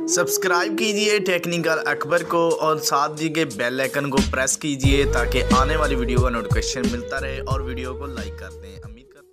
Subscribe कीजिए technical Akbar को और साथ दिए गए बेल आइकन को प्रेस कीजिए ताकि आने वाली वीडियो का नोटिफिकेशन मिलता रहे और वीडियो को लाइक कर दें। उम्मीद कर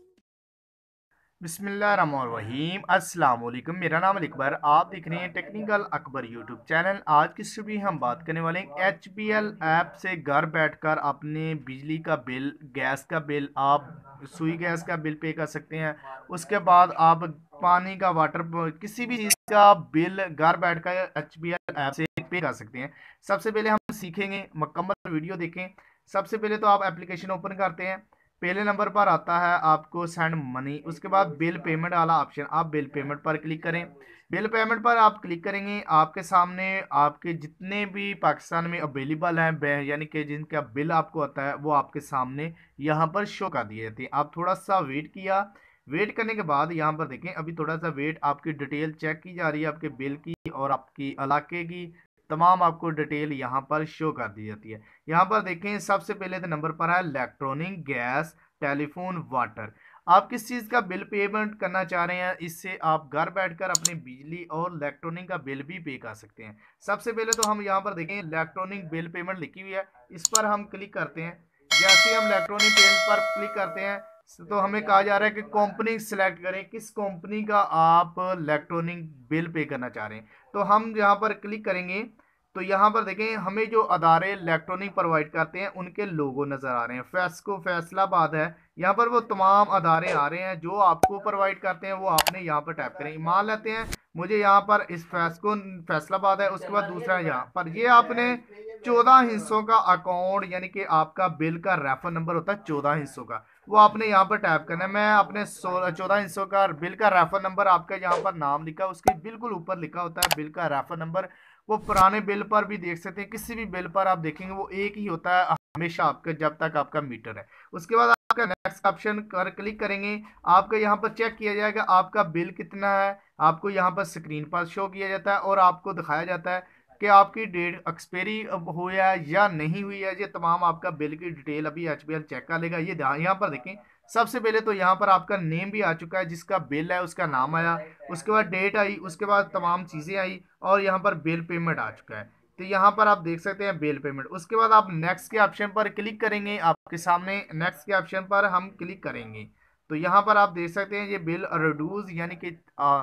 बिस्मिल्लाहिर्रहमानिर्रहीम। अस्सलाम वालेकुम। मेरा नाम अकबर, आप देख रहे हैं टेक्निकल अकबर यूट्यूब चैनल। आज की स्टूडियो हम बात करने वाले हैं HBL ऐप से घर बैठकर अपने बिजली का बिल, गैस का बिल, आप सुई गैस का बिल पे कर सकते हैं। उसके बाद आप पानी का, वाटर, किसी भी चीज़ का बिल घर बैठकर HBL ऐप से पे कर सकते हैं। सबसे पहले हम सीखेंगे, मुकम्मल वीडियो देखें। सबसे पहले तो आप एप्लीकेशन ओपन करते हैं। पहले नंबर पर आता है आपको सेंड मनी, उसके बाद बिल पेमेंट वाला ऑप्शन, आप बिल पेमेंट पर क्लिक करें। बिल पेमेंट पर आप क्लिक करेंगे, आपके सामने आपके जितने भी पाकिस्तान में अवेलेबल हैं यानी कि जिनका बिल आपको आता है वो आपके सामने यहाँ पर शो कर दिए जाते हैं। आप थोड़ा सा वेट किया। वेट करने के बाद यहाँ पर देखें, अभी थोड़ा सा वेट, आपकी डिटेल चेक की जा रही है, आपके बिल की और आपकी इलाके की तमाम आपको डिटेल यहाँ पर शो कर दी जाती है। यहाँ पर देखें, सबसे पहले तो नंबर पर है इलेक्ट्रॉनिक, गैस, टेलीफोन, वाटर। आप किस चीज़ का बिल पेमेंट करना चाह रहे हैं, इससे आप घर बैठकर अपनी बिजली और इलेक्ट्रॉनिक का बिल भी पे कर सकते हैं। सबसे पहले तो हम यहाँ पर देखें, इलेक्ट्रॉनिक बिल पेमेंट लिखी हुई है, इस पर हम क्लिक करते हैं। जैसे हम इलेक्ट्रॉनिक बिल पर क्लिक करते हैं तो हमें कहा जा रहा है कि कंपनी सिलेक्ट करें, किस कंपनी का आप इलेक्ट्रॉनिक बिल पे करना चाह रहे हैं। तो हम यहाँ पर क्लिक करेंगे तो यहाँ पर देखें, हमें जो अदारे इलेक्ट्रॉनिक प्रोवाइड करते हैं उनके लोगो नज़र आ रहे हैं। फैसको फैसलाबाद है, यहाँ पर वो तमाम अदारे आ रहे हैं जो आपको प्रोवाइड करते हैं, वो आपने यहाँ पर टैप करें। मान लेते हैं मुझे यहाँ पर इस फैसको फैसलाबाद है, उसके बाद दूसरा यहाँ पर, ये आपने 14 हिस्सों का अकाउंट, यानी कि आपका बिल का रेफर नंबर होता है 14 हिस्सों का, वो आपने यहाँ पर टैप करना है। मैं अपने 14 हिस्सों का बिल का रेफर नंबर, आपका यहाँ पर नाम लिखा, उसके बिल्कुल ऊपर लिखा होता है बिल का रेफर नंबर। वो पुराने बिल पर भी देख सकते हैं, किसी भी बिल पर आप देखेंगे वो एक ही होता है हमेशा आपका, जब तक आपका मीटर है। उसके बाद आपका नेक्स्ट ऑप्शन पर क्लिक करेंगे, आपका यहाँ पर चेक किया जाएगा आपका बिल कितना है। आपको यहाँ पर स्क्रीन पर शो किया जाता है और आपको दिखाया जाता है कि आपकी डेट एक्सपायरी हुई है या नहीं हुई है। ये तमाम आपका बिल की डिटेल अभी HBL चेक कर लेगा। ये यहाँ पर देखें, सबसे पहले तो यहाँ पर आपका नेम भी आ चुका है, जिसका बिल है उसका नाम आया, उसके बाद डेट आई, उसके बाद तमाम चीज़ें आई और यहाँ पर बिल पेमेंट आ चुका है। तो यहाँ पर आप देख सकते हैं बिल पेमेंट। उसके बाद आप नेक्स्ट के ऑप्शन पर क्लिक करेंगे, आपके सामने नेक्स्ट के ऑप्शन पर हम क्लिक करेंगे तो यहाँ पर आप देख सकते हैं ये बिल रिड्यूस, यानी कि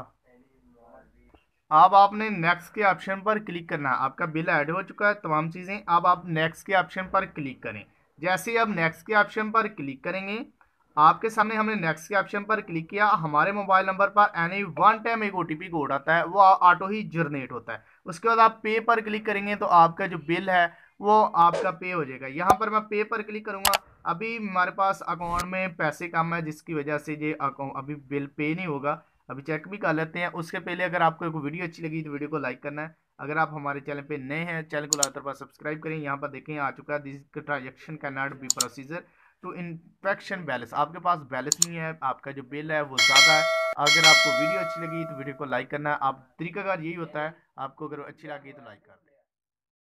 अब आपने नेक्स्ट के ऑप्शन पर क्लिक करना है। आपका बिल ऐड हो चुका है, तमाम चीज़ें। अब आप नेक्स्ट के ऑप्शन पर क्लिक करें। जैसे ही आप नेक्स्ट के ऑप्शन पर क्लिक करेंगे, आपके सामने हमने नेक्स्ट के ऑप्शन पर क्लिक किया, हमारे मोबाइल नंबर पर एनी वन टाइम एक OTP कोड आता है, वो ऑटो ही जनरेट होता है। उसके बाद आप पे पर क्लिक करेंगे तो आपका जो बिल है वो आपका पे हो जाएगा। यहाँ पर मैं पे पर क्लिक करूँगा। अभी हमारे पास अकाउंट में पैसे कम है, जिसकी वजह से ये अकाउंट अभी बिल पे नहीं होगा। अभी चेक भी कर लेते हैं। उसके पहले अगर आपको एक वीडियो अच्छी लगी तो वीडियो को लाइक करना है। अगर आप हमारे चैनल पे नए हैं, चैनल को लगातार पर सब्सक्राइब करें। यहाँ पर देखें आ चुका है, this transaction can not be procedure to infection balance. आपके पास बैलेंस नहीं है, आपका जो बिल है वो ज़्यादा है। अगर आपको वीडियो अच्छी लगी तो वीडियो को लाइक करना है। आप तरीकाकार यही होता है, आपको अगर अच्छी लगी तो लाइक कर दें।